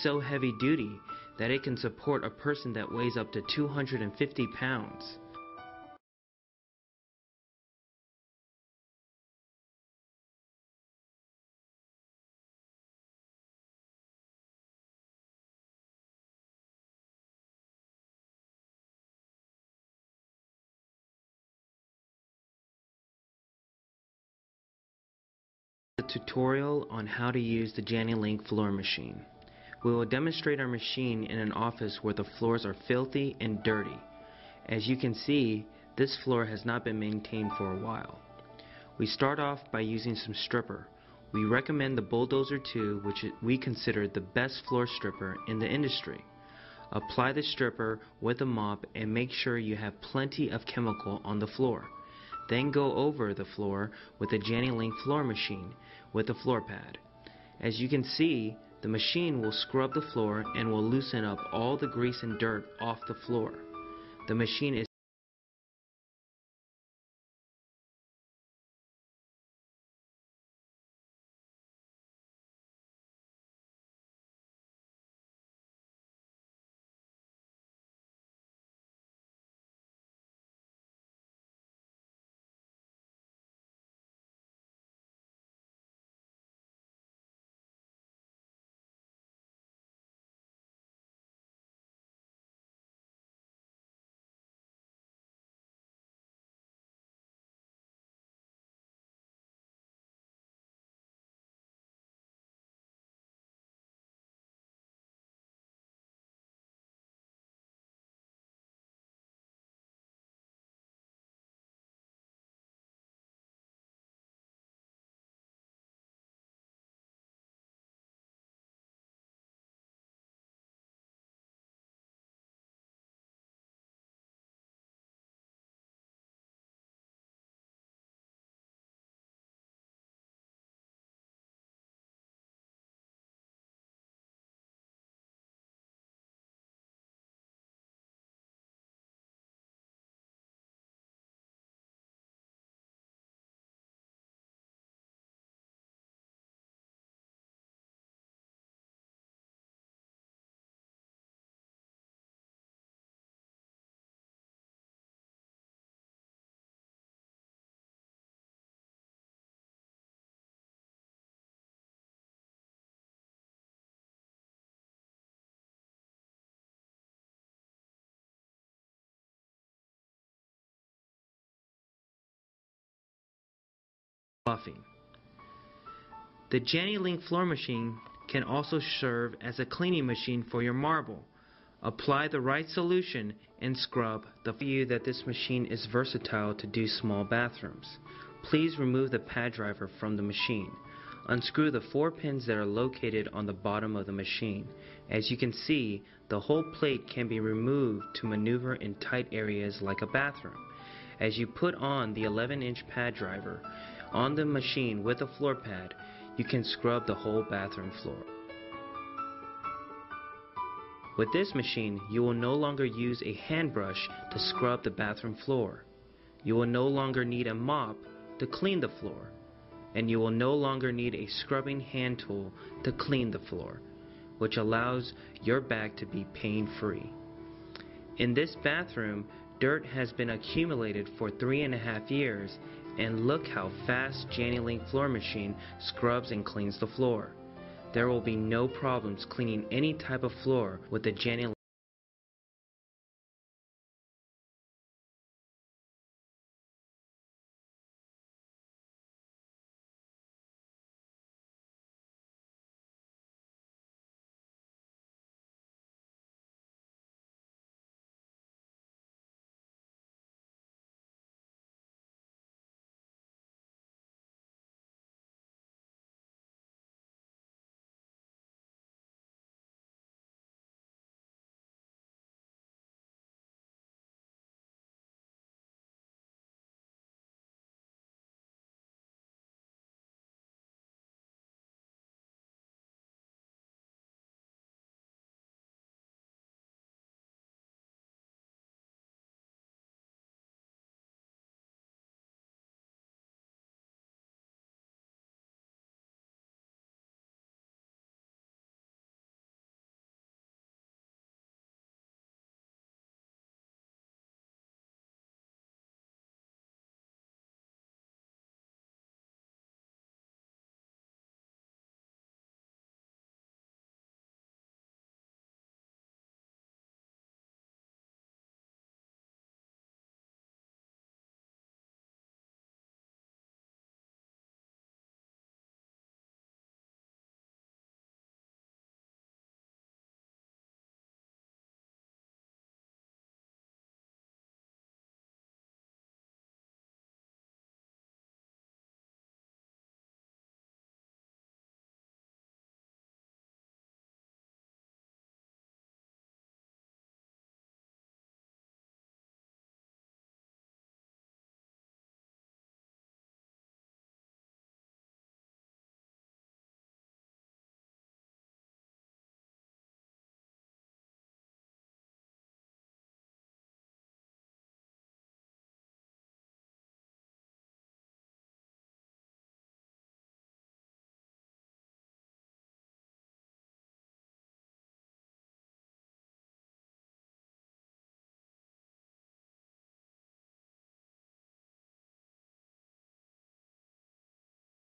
so heavy duty that it can support a person that weighs up to 250 pounds. A tutorial on how to use the JaniLink floor machine. We will demonstrate our machine in an office where the floors are filthy and dirty. As you can see, this floor has not been maintained for a while. We start off by using some stripper. We recommend the Bulldozer 2, which we consider the best floor stripper in the industry. Apply the stripper with a mop and make sure you have plenty of chemical on the floor. Then go over the floor with the JaniLink floor machine with a floor pad. As you can see, the machine will scrub the floor and will loosen up all the grease and dirt off the floor. The machine is buffing. The JaniLink floor machine can also serve as a cleaning machine for your marble. Apply the right solution and scrub the view that this machine is versatile to do small bathrooms. Please remove the pad driver from the machine. Unscrew the 4 pins that are located on the bottom of the machine. As you can see, the whole plate can be removed to maneuver in tight areas like a bathroom. As you put on the 11-inch pad driver on the machine with a floor pad, you can scrub the whole bathroom floor. With this machine, you will no longer use a hand brush to scrub the bathroom floor. You will no longer need a mop to clean the floor. And you will no longer need a scrubbing hand tool to clean the floor, which allows your bag to be pain-free. In this bathroom, dirt has been accumulated for 3.5 years, and look how fast JaniLink floor machine scrubs and cleans the floor. There will be no problems cleaning any type of floor with the JaniLink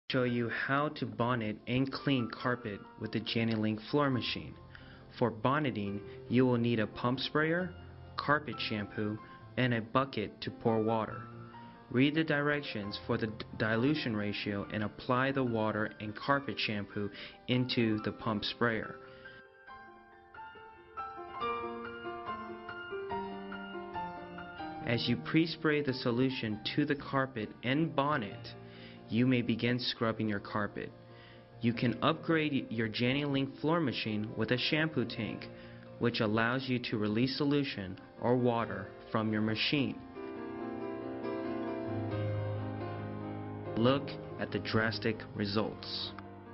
Show you how to bonnet and clean carpet with the JannyLink floor machine. For bonneting, you will need a pump sprayer, carpet shampoo, and a bucket to pour water. Read the directions for the dilution ratio and apply the water and carpet shampoo into the pump sprayer. As you pre-spray the solution to the carpet and bonnet, you may begin scrubbing your carpet. You can upgrade your JannyLink floor machine with a shampoo tank, which allows you to release solution or water from your machine. Look at the drastic results.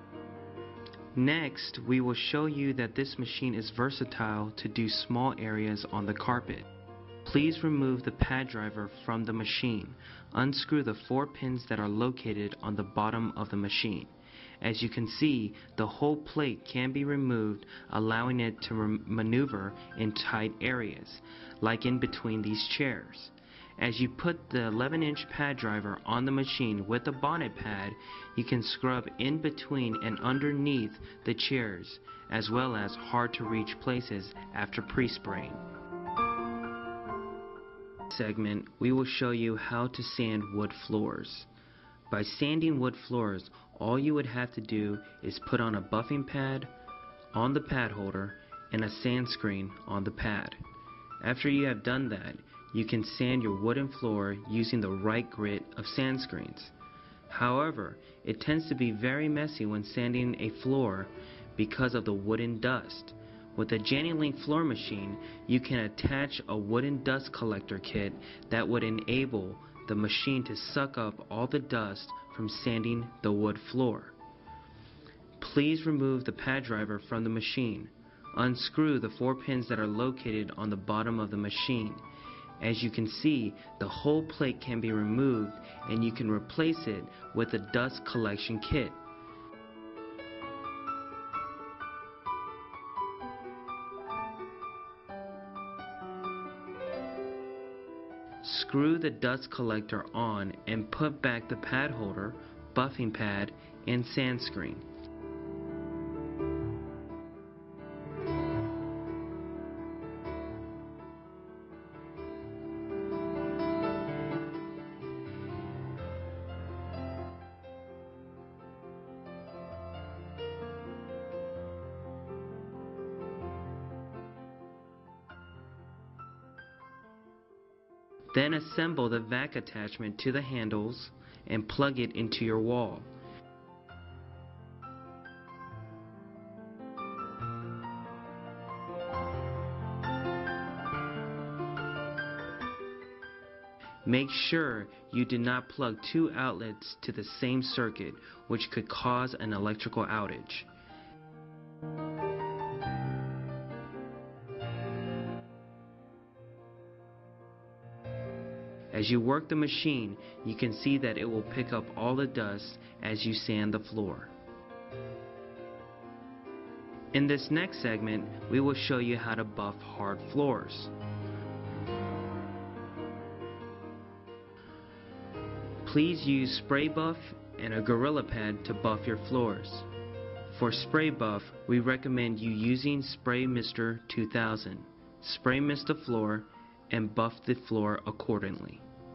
Next, we will show you that this machine is versatile to do small areas on the carpet. Please remove the pad driver from the machine. Unscrew the 4 pins that are located on the bottom of the machine. As you can see, the whole plate can be removed, allowing it to maneuver in tight areas, like in between these chairs. As you put the 11-inch pad driver on the machine with the bonnet pad, you can scrub in between and underneath the chairs, as well as hard-to-reach places after pre-spraying. Segment, we will show you how to sand wood floors. By sanding wood floors, all you would have to do is put on a buffing pad on the pad holder and a sand screen on the pad. After you have done that, you can sand your wooden floor using the right grit of sand screens. However, it tends to be very messy when sanding a floor because of the wooden dust. With a JannyLink floor machine, you can attach a wooden dust collector kit that would enable the machine to suck up all the dust from sanding the wood floor. Please remove the pad driver from the machine. Unscrew the 4 pins that are located on the bottom of the machine. As you can see, the whole plate can be removed and you can replace it with a dust collection kit. Screw the dust collector on and put back the pad holder, buffing pad, and sand screen. Then assemble the vac attachment to the handles and plug it into your wall. Make sure you do not plug 2 outlets to the same circuit, which could cause an electrical outage. As you work the machine, you can see that it will pick up all the dust as you sand the floor. In this next segment, we will show you how to buff hard floors. Please use Spray Buff and a Gorilla Pad to buff your floors. For Spray Buff, we recommend you using Spray Mister 2000. Spray mist the floor and buff the floor accordingly.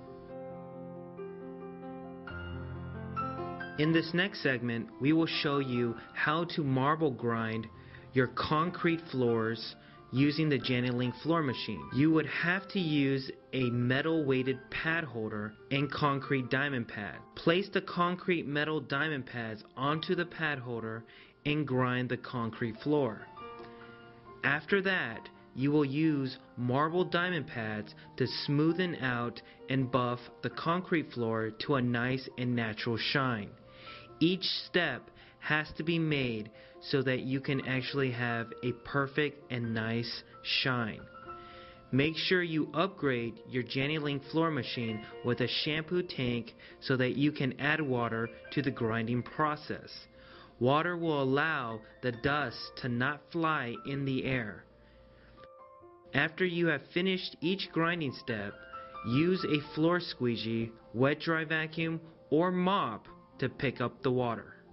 In this next segment, we will show you how to marble grind your concrete floors using the JannyLink floor machine. You would have to use a metal weighted pad holder and concrete diamond pad. Place the concrete metal diamond pads onto the pad holder and grind the concrete floor. After that, you will use marble diamond pads to smoothen out and buff the concrete floor to a nice and natural shine. Each step has to be made so that you can actually have a perfect and nice shine. Make sure you upgrade your JannyLink floor machine with a shampoo tank so that you can add water to the grinding process. Water will allow the dust to not fly in the air. After you have finished each grinding step, use a floor squeegee, wet dry vacuum, or mop to pick up the water.